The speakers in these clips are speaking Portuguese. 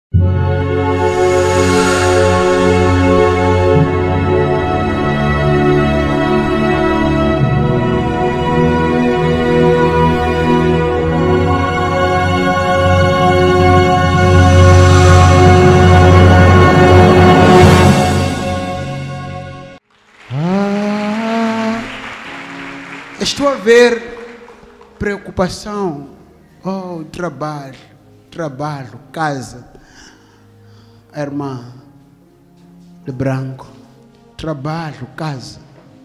Estou a ver preocupação, trabalho, casa. A irmã de branco, trabalho, casa.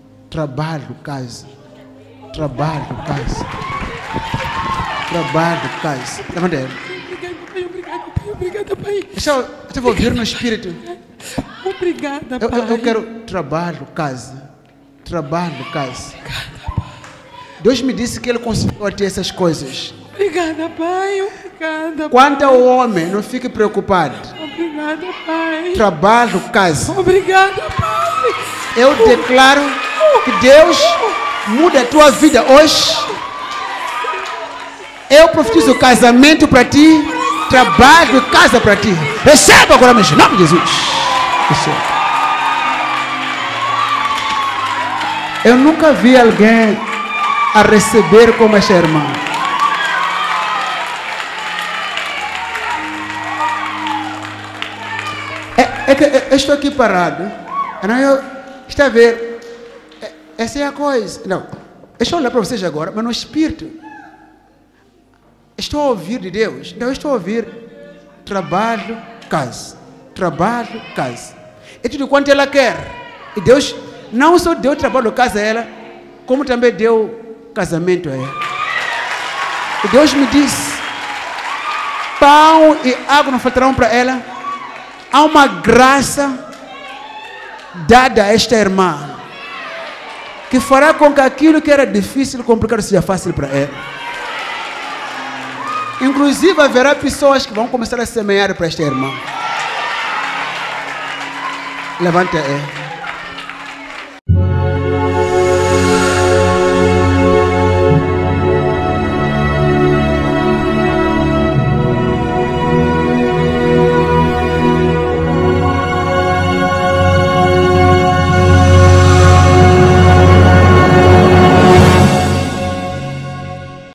Levanta ele. Obrigada, pai. Eu vou ouvir no espírito. Obrigada, pai. Eu quero trabalho, casa. Deus me disse que Ele conseguiu ter essas coisas. Obrigada, pai. Obrigada, Quanto ao homem, não fique preocupado. Obrigada, pai. Trabalho, casa. Obrigada, pai. Eu declaro que Deus muda a tua vida hoje. Eu profetizo casamento para ti, trabalho e casa para ti. Receba agora, em nome de Jesus. Receba. Eu nunca vi alguém a receber como esta irmã. Eu estou aqui parado. Está a ver? Essa é a coisa. Não, deixa eu olhar para vocês agora, mas no espírito. Estou a ouvir de Deus. Então eu estou a ouvir trabalho, casa. E tudo quanto ela quer. E Deus não só deu trabalho, casa a ela, como também deu casamento a ela. E Deus me disse: pão e água não faltarão para ela. Há uma graça dada a esta irmã que fará com que aquilo que era difícil, complicado, seja fácil para ela. Inclusive haverá pessoas que vão começar a semear para esta irmã. Levanta ela.